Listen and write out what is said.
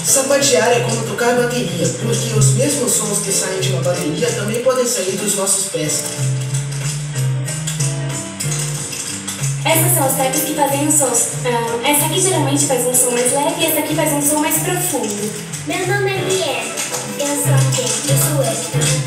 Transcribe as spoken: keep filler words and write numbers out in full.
Sapatear é como tocar bateria, porque os mesmos sons que saem de uma bateria também podem sair dos nossos pés. Essas são as teclas que fazem os sons. Ah, essa aqui geralmente faz um som mais leve e essa aqui faz um som mais profundo. Meu nome é Liana. Eu sou a Jen, eu sou Eric.